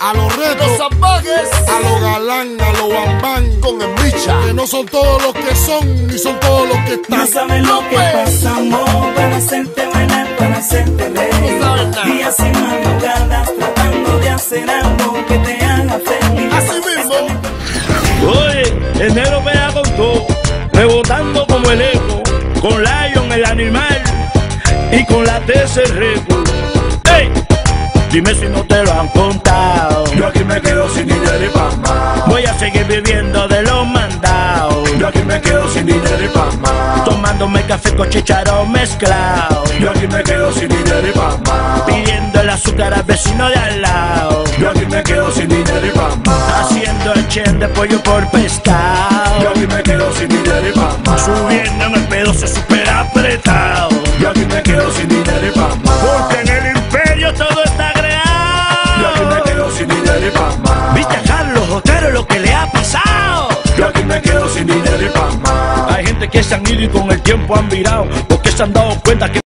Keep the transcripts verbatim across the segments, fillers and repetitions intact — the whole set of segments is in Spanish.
a los retos, los salvajes, a los galán, a los bambán, con el Micha. que no son todos los que son, ni son todos los que están. No saben lo que pasamos para hacerte bailar, para hacerte reír. Días y madrugadas tratando de hacer algo que te haga feliz. Así mismo. Oye, enero pega con todo, rebotando como el eco, con Lion el animal y con la T C Record. ¡Ey! Dime si no te lo han contado. Yo aquí me quedo sin dinero y pa' más. Voy a seguir viviendo de los mandados. Yo aquí me quedo sin dinero y pa' más. Tomándome café con chicharrón mezclado. Yo aquí me quedo sin dinero y pa' más. Pidiendo el azúcar al vecino de al lado. Yo aquí me quedo sin dinero y pa' más. Haciendo el chen de pollo por pescado. Yo aquí me quedo sin dinero y pa' más. Subiendo en el pedo se supera apretado. Yo aquí me quedo sin dinero y pa' más. Porque en el imperio todo está creado. Yo aquí me quedo sin dinero y pa' más. ¿Viste a Carlos Otero lo que le ha pasado? Yo aquí me quedo sin dinero y pa' más. Hay gente que se han ido y con el tiempo han virado, porque se han dado cuenta que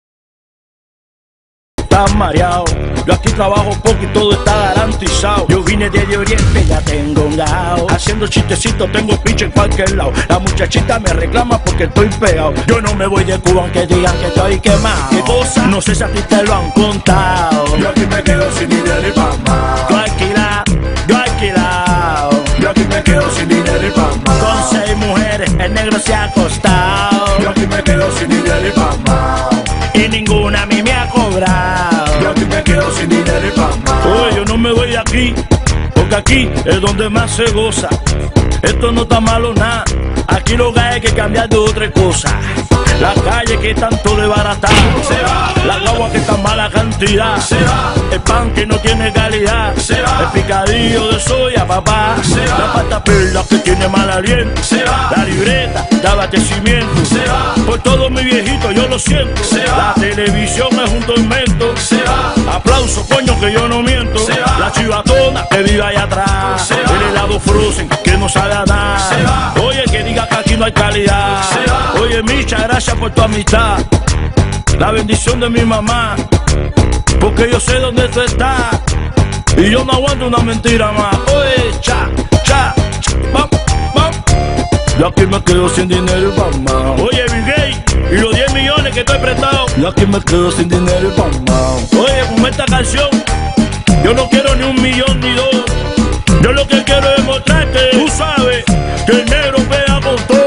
están mareados. Yo aquí trabajo poco y todo está garantizado. Yo vine de Oriente, ya tengo un gao. Haciendo chistecitos, tengo picho en cualquier lado. La muchachita me reclama porque estoy pegado. Yo no me voy de Cuba aunque digan que estoy quemado. ¿Qué cosa? No sé si a ti te lo han contado. Yo aquí me quedo sin dinero y pa' más. Yo alquilado, yo alquilado. Yo aquí me quedo sin dinero y pa' más. Con seis mujeres, el negro se ha acostado. Yo aquí me quedo sin dinero y pa' más. Y ninguna a mí me ha cobrado. Yo aquí me quedo sin dinero y pa' más. Oye, yo no me voy de aquí, porque aquí es donde más se goza. Esto no está malo nada, aquí lo que hay que cambiar de otra cosa. La calle que tanto de barata se va, la agua que está mala cantidad se va, el pan que no tiene calidad se va, el picadillo de soya, papá, se va, la pasta perla que tiene mal aliento, se va, la libreta de abastecimiento, se va, por todo mi viejito yo lo siento, se va, la televisión es un tormento, se va, aplauso coño que yo no miento, se va, la chivatona que vive allá atrás, se va, el helado frozen que no sabe a nada, se va, oye que diga que aquí no hay calidad, se va, oye Micha, gracias por tu amistad, la bendición de mi mamá, porque yo sé dónde tú estás y yo no aguanto una mentira más. Oye, cha, cha, cha, pam, pam. Yo aquí me quedo sin dinero y mamá. Oye, Bill Gates, y los diez millones que estoy prestado. Yo aquí me quedo sin dinero y mamá. Oye, con esta canción, yo no quiero ni un millón ni dos. Yo lo que quiero es mostrarte, tú sabes, que el negro pega con todo.